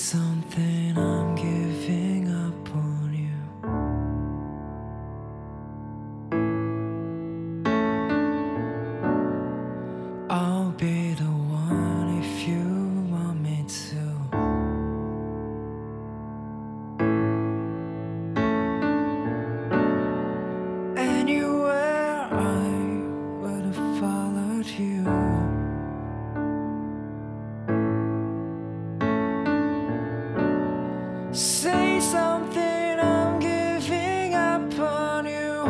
something, I'm giving up on you. I'll be the one if you want me to. Anywhere I would have followed you. Say something, I'm giving up on you.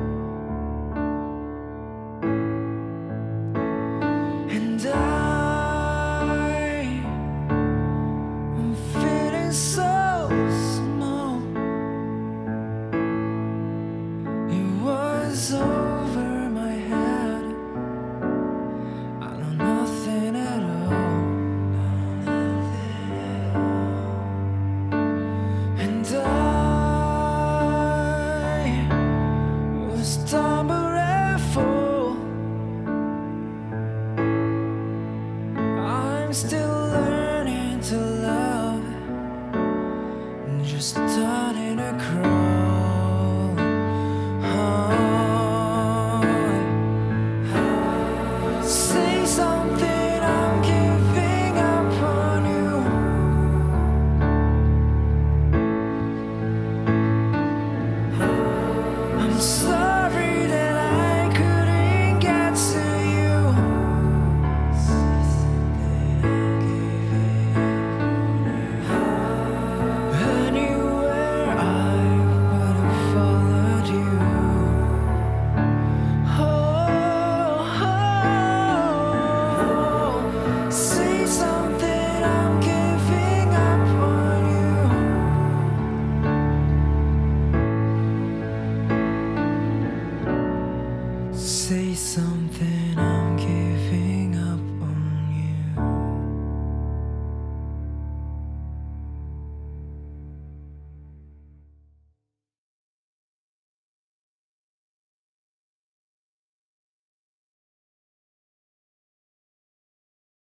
And I'm feeling so small. It was over my head. I know nothing at all. And I was stumble and fall. I'm still learning to love and just starting to crawl. Say something, I'm giving up on you. I'm so